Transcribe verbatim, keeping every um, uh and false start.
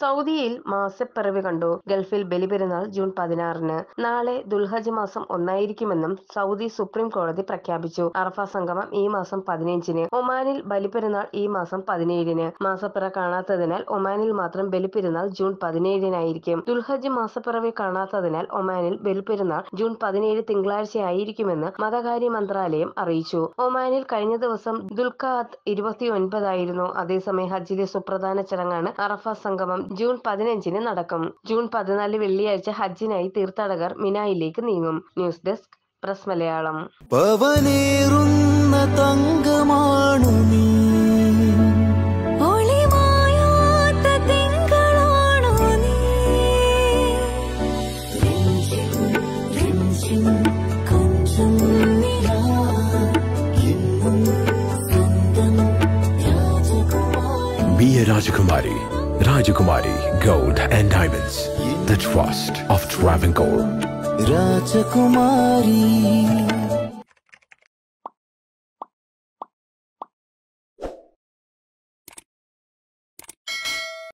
സൗദിയിൽ മാസപ്പിറവി കണ്ടു. ഗൾഫിൽ ബലിപെരുന്നാൾ ജൂൺ പതിനാറിന്. നാളെ ദുൽഹജ്ജ് മാസം ഒന്നായിരിക്കുമെന്നും സൗദി സുപ്രീം കോടതി പ്രഖ്യാപിച്ചു. അറഫ സംഗമം ഈ മാസം പതിനഞ്ചിന്. ഒമാനിൽ ബലിപെരുന്നാൾ ഈ മാസം പതിനേഴിന്. മാസപ്പിറ കാണാത്തതിനാൽ ഒമാനിൽ മാത്രം ബലിപെരുന്നാൾ ജൂൺ പതിനേഴിനായിരിക്കും. ദുൽഹജ്ജ് മാസപ്പിറവി കാണാത്തതിനാൽ ഒമാനിൽ ബലിപെരുന്നാൾ ജൂൺ പതിനേഴ് തിങ്കളാഴ്ചയായിരിക്കുമെന്ന് മതകാര്യ മന്ത്രാലയം അറിയിച്ചു. ഒമാനിൽ കഴിഞ്ഞ ദിവസം ദുൽഖഅദ് ഇരുപത്തിയൊൻപതായിരുന്നു. അതേസമയം ഹജ്ജിലെ സുപ്രധാന ചടങ്ങാണ് അറഫ സംഗമം ജൂൺ പതിനഞ്ചിന് നടക്കും. ജൂൺ പതിനാല് വെള്ളിയാഴ്ച ഹജ്ജിനായി തീർത്ഥാടകർ മിനായിലേക്ക് നീങ്ങും. News desk press Malayalam. പവനേറുന്ന തങ്കമാണു നീ, ഒളിമായാത്ത തിങ്കളാണു നീ, രഞ്ജിൻ കഞ്ചും നിലാ എന്നും സ്വന്തം രാജകുമാരി. Be a Rajakumari. Rajakumari Gold and Diamonds, the trust of Travancore. Rajakumari.